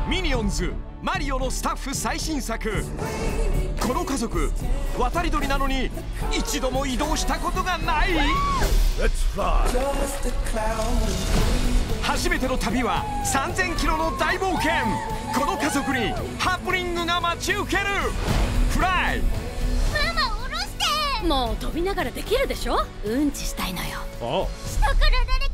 ミニオンズマリオのスタッフ最新作。この家族渡り鳥なのに一度も移動したことがない。初めての旅は3000キロの大冒険。この家族にハプニングが待ち受ける。フライ。 ママ下ろして。もう飛びながらできるでしょ。うんちしたいのよ。 ああ、 下から誰